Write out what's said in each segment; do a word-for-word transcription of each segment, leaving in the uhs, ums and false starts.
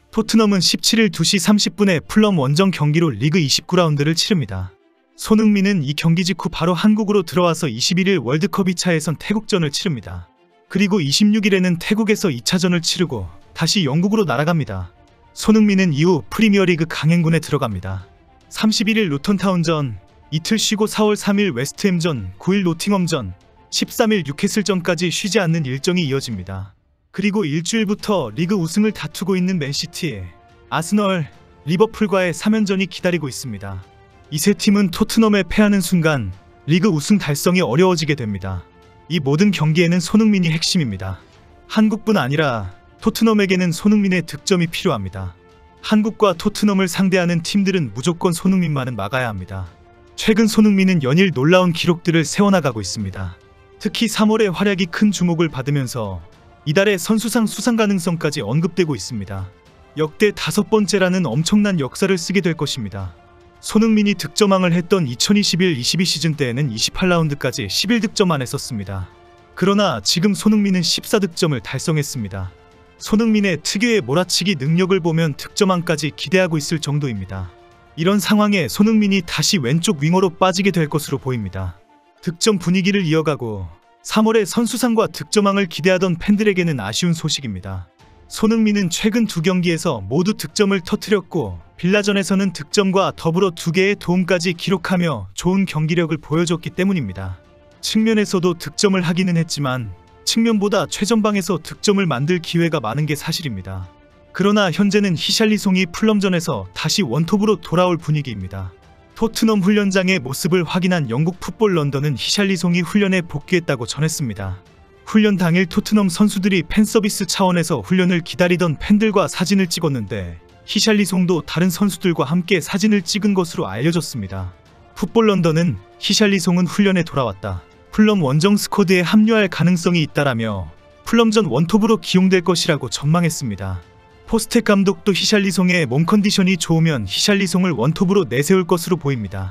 토트넘은 십칠일 두 시 삼십 분에 풀럼 원정 경기로 리그 이십구 라운드를 치릅니다. 손흥민은 이 경기 직후 바로 한국으로 들어와서 이십일일 월드컵 이 차 예선 태국전을 치릅니다. 그리고 이십육일에는 태국에서 이 차전을 치르고 다시 영국으로 날아갑니다. 손흥민은 이후 프리미어리그 강행군에 들어갑니다. 삼십일일 루턴타운전, 이틀 쉬고 사월 삼일 웨스트햄전, 구일 노팅엄전, 십삼일 뉴캐슬전까지 쉬지 않는 일정이 이어집니다. 그리고 일주일부터 리그 우승을 다투고 있는 맨시티, 아스널, 리버풀과의 삼 연전이 기다리고 있습니다. 이 세 팀은 토트넘에 패하는 순간 리그 우승 달성이 어려워지게 됩니다. 이 모든 경기에는 손흥민이 핵심입니다. 한국뿐 아니라 토트넘에게는 손흥민의 득점이 필요합니다. 한국과 토트넘을 상대하는 팀들은 무조건 손흥민만은 막아야 합니다. 최근 손흥민은 연일 놀라운 기록들을 세워나가고 있습니다. 특히 삼월의 활약이 큰 주목을 받으면서 이달의 선수상 수상 가능성까지 언급되고 있습니다. 역대 다섯 번째라는 엄청난 역사를 쓰게 될 것입니다. 손흥민이 득점왕을 했던 이천이십일 이십이 시즌 때에는 이십팔 라운드까지 십일 득점만 했었습니다. 그러나 지금 손흥민은 십사 득점을 달성했습니다. 손흥민의 특유의 몰아치기 능력을 보면 득점왕까지 기대하고 있을 정도입니다. 이런 상황에 손흥민이 다시 왼쪽 윙어로 빠지게 될 것으로 보입니다. 득점 분위기를 이어가고 삼월에 선수상과 득점왕을 기대하던 팬들에게는 아쉬운 소식입니다. 손흥민은 최근 두 경기에서 모두 득점을 터뜨렸고 빌라전에서는 득점과 더불어 두 개의 도움까지 기록하며 좋은 경기력을 보여줬기 때문입니다. 측면에서도 득점을 하기는 했지만 측면보다 최전방에서 득점을 만들 기회가 많은 게 사실입니다. 그러나 현재는 히샬리송이 풀럼전에서 다시 원톱으로 돌아올 분위기입니다. 토트넘 훈련장의 모습을 확인한 영국 풋볼 런던은 히샬리송이 훈련에 복귀했다고 전했습니다. 훈련 당일 토트넘 선수들이 팬서비스 차원에서 훈련을 기다리던 팬들과 사진을 찍었는데 히샬리송도 다른 선수들과 함께 사진을 찍은 것으로 알려졌습니다. 풋볼 런던은 히샬리송은 훈련에 돌아왔다. 풀럼 원정 스쿼드에 합류할 가능성이 있다라며 풀럼전 원톱으로 기용될 것이라고 전망했습니다. 포스텍 감독도 히샬리송의 몸 컨디션이 좋으면 히샬리송을 원톱으로 내세울 것으로 보입니다.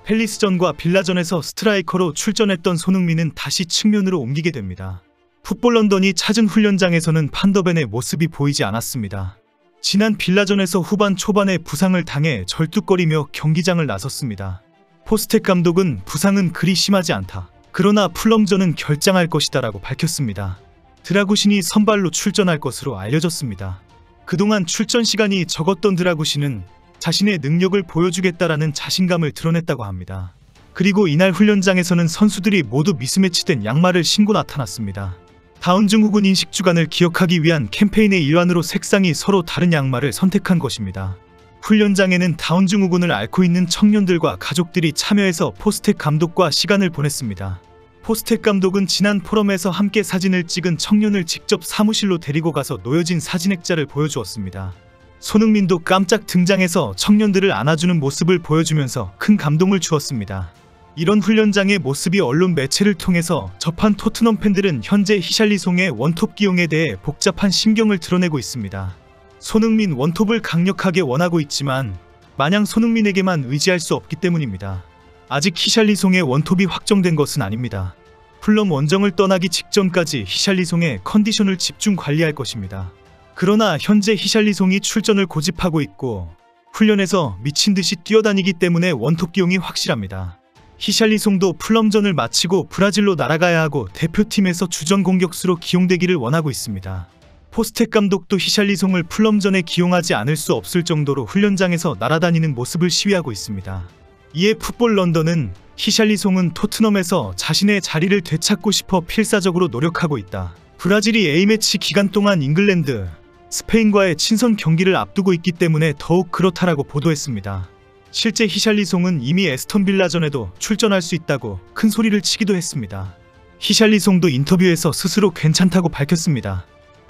팰리스전과 빌라전에서 스트라이커로 출전했던 손흥민은 다시 측면으로 옮기게 됩니다. 풋볼 런던이 찾은 훈련장에서는 판더벤의 모습이 보이지 않았습니다. 지난 빌라전에서 후반 초반에 부상을 당해 절뚝거리며 경기장을 나섰습니다. 포스텍 감독은 부상은 그리 심하지 않다. 그러나 풀럼전은 결장할 것이다 라고 밝혔습니다. 드라구신이 선발로 출전할 것으로 알려졌습니다. 그동안 출전 시간이 적었던 드라구신은 자신의 능력을 보여주겠다라는 자신감을 드러냈다고 합니다. 그리고 이날 훈련장에서는 선수들이 모두 미스매치된 양말을 신고 나타났습니다. 다운증후군 인식 주간을 기억하기 위한 캠페인의 일환으로 색상이 서로 다른 양말을 선택한 것입니다. 훈련장에는 다운증후군을 앓고 있는 청년들과 가족들이 참여해서 포스텍 감독과 시간을 보냈습니다. 포스텍 감독은 지난 포럼에서 함께 사진을 찍은 청년을 직접 사무실로 데리고 가서 놓여진 사진액자를 보여주었습니다. 손흥민도 깜짝 등장해서 청년들을 안아주는 모습을 보여주면서 큰 감동을 주었습니다. 이런 훈련장의 모습이 언론 매체를 통해서 접한 토트넘 팬들은 현재 히샬리송의 원톱 기용에 대해 복잡한 심경을 드러내고 있습니다. 손흥민 원톱을 강력하게 원하고 있지만 마냥 손흥민에게만 의지할 수 없기 때문입니다. 아직 히샬리송의 원톱이 확정된 것은 아닙니다. 풀럼 원정을 떠나기 직전까지 히샬리송의 컨디션을 집중 관리할 것입니다. 그러나 현재 히샬리송이 출전을 고집하고 있고 훈련에서 미친듯이 뛰어다니기 때문에 원톱 기용이 확실합니다. 히샬리송도 풀럼전을 마치고 브라질로 날아가야 하고 대표팀에서 주전 공격수로 기용되기를 원하고 있습니다. 포스텍 감독도 히샬리송을 풀럼전에 기용하지 않을 수 없을 정도로 훈련장에서 날아다니는 모습을 시위하고 있습니다. 이에 풋볼 런던은 히샬리송은 토트넘에서 자신의 자리를 되찾고 싶어 필사적으로 노력하고 있다. 브라질이 A매치 기간 동안 잉글랜드, 스페인과의 친선 경기를 앞두고 있기 때문에 더욱 그렇다라고 보도했습니다. 실제 히샬리송은 이미 에스턴 빌라전에도 출전할 수 있다고 큰 소리를 치기도 했습니다. 히샬리송도 인터뷰에서 스스로 괜찮다고 밝혔습니다.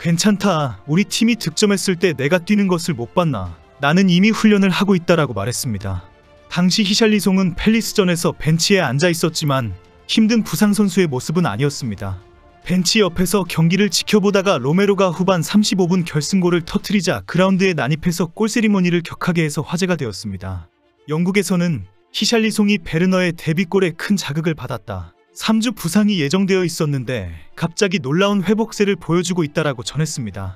괜찮다. 우리 팀이 득점했을 때 내가 뛰는 것을 못 봤나. 나는 이미 훈련을 하고 있다라고 말했습니다. 당시 히샬리송은 팰리스전에서 벤치에 앉아 있었지만 힘든 부상 선수의 모습은 아니었습니다. 벤치 옆에서 경기를 지켜보다가 로메로가 후반 삼십오 분 결승골을 터뜨리자 그라운드에 난입해서 골세리머니를 격하게 해서 화제가 되었습니다. 영국에서는 히샬리송이 베르너의 데뷔골에 큰 자극을 받았다. 삼 주 부상이 예정되어 있었는데 갑자기 놀라운 회복세를 보여주고 있다라고 전했습니다.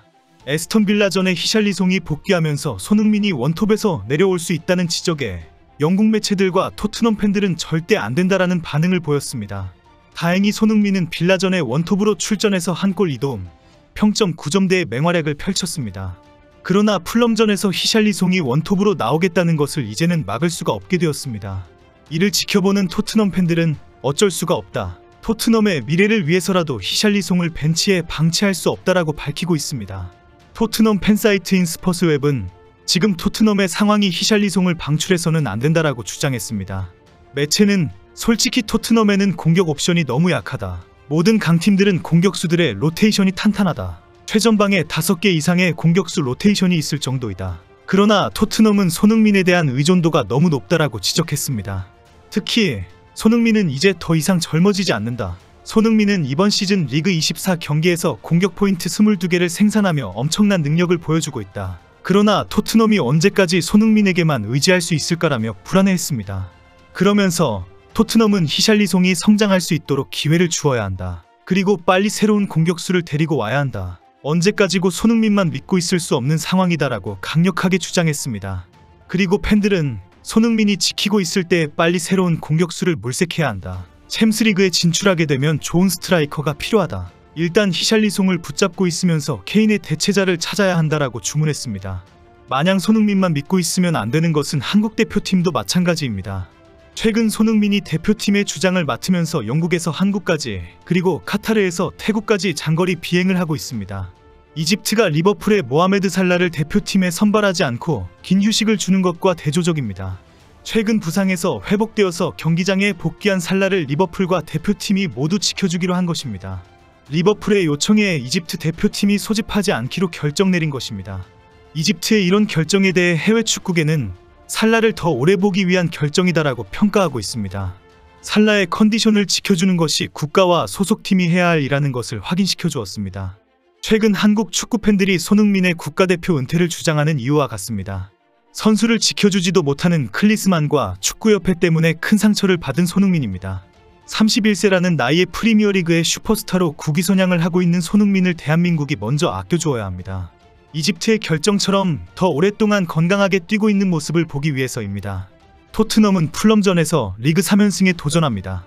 에스턴 빌라전에 히샬리송이 복귀하면서 손흥민이 원톱에서 내려올 수 있다는 지적에 영국 매체들과 토트넘 팬들은 절대 안 된다라는 반응을 보였습니다. 다행히 손흥민은 빌라전에 원톱으로 출전해서 한 골 이 도움, 평점 구 점대의 맹활약을 펼쳤습니다. 그러나 풀럼전에서 히샬리송이 원톱으로 나오겠다는 것을 이제는 막을 수가 없게 되었습니다. 이를 지켜보는 토트넘 팬들은 어쩔 수가 없다, 토트넘의 미래를 위해서라도 히샬리송을 벤치에 방치할 수 없다라고 밝히고 있습니다. 토트넘 팬사이트인 스퍼스웹은 지금 토트넘의 상황이 히샬리송을 방출해서는 안 된다라고 주장했습니다. 매체는 솔직히 토트넘에는 공격 옵션이 너무 약하다, 모든 강팀들은 공격수들의 로테이션이 탄탄하다, 최전방에 다섯 개 이상의 공격수 로테이션이 있을 정도이다, 그러나 토트넘은 손흥민에 대한 의존도가 너무 높다라고 지적했습니다. 특히 손흥민은 이제 더 이상 젊어지지 않는다, 손흥민은 이번 시즌 리그 이십사 경기에서 공격 포인트 이십이 개를 생산하며 엄청난 능력을 보여주고 있다, 그러나 토트넘이 언제까지 손흥민에게만 의지할 수 있을까라며 불안해했습니다. 그러면서 토트넘은 히샬리송이 성장할 수 있도록 기회를 주어야 한다, 그리고 빨리 새로운 공격수를 데리고 와야 한다, 언제까지고 손흥민만 믿고 있을 수 없는 상황이다라고 강력하게 주장했습니다. 그리고 팬들은 손흥민이 지키고 있을 때 빨리 새로운 공격수를 물색해야 한다, 챔스리그에 진출하게 되면 좋은 스트라이커가 필요하다, 일단 히샬리송을 붙잡고 있으면서 케인의 대체자를 찾아야 한다라고 주문했습니다. 마냥 손흥민만 믿고 있으면 안 되는 것은 한국 대표팀도 마찬가지입니다. 최근 손흥민이 대표팀의 주장을 맡으면서 영국에서 한국까지, 그리고 카타르에서 태국까지 장거리 비행을 하고 있습니다. 이집트가 리버풀의 모하메드 살라를 대표팀에 선발하지 않고 긴 휴식을 주는 것과 대조적입니다. 최근 부상에서 회복되어서 경기장에 복귀한 살라를 리버풀과 대표팀이 모두 지켜주기로 한 것입니다. 리버풀의 요청에 이집트 대표팀이 소집하지 않기로 결정 내린 것입니다. 이집트의 이런 결정에 대해 해외 축구계는 살라를 더 오래 보기 위한 결정이다라고 평가하고 있습니다. 살라의 컨디션을 지켜주는 것이 국가와 소속팀이 해야 할 일이라는 것을 확인시켜 주었습니다. 최근 한국 축구 팬들이 손흥민의 국가대표 은퇴를 주장하는 이유와 같습니다. 선수를 지켜주지도 못하는 클리스만과 축구협회 때문에 큰 상처를 받은 손흥민입니다. 삼십일 세라는 나이에 프리미어리그의 슈퍼스타로 국위선양을 하고 있는 손흥민을 대한민국이 먼저 아껴주어야 합니다. 이집트의 결정처럼 더 오랫동안 건강하게 뛰고 있는 모습을 보기 위해서입니다. 토트넘은 풀럼전에서 리그 삼 연승에 도전합니다.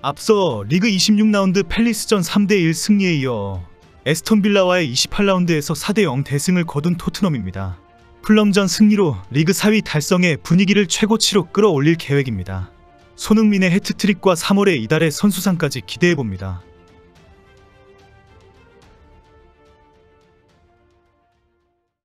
앞서 리그 이십육 라운드 팰리스전 삼 대 일 승리에 이어 에스턴 빌라와의 이십팔 라운드에서 사 대 영 대승을 거둔 토트넘입니다. 풀럼전 승리로 리그 사 위 달성해 분위기를 최고치로 끌어올릴 계획입니다. 손흥민의 해트트릭과 삼월에 이달의 선수상까지 기대해봅니다.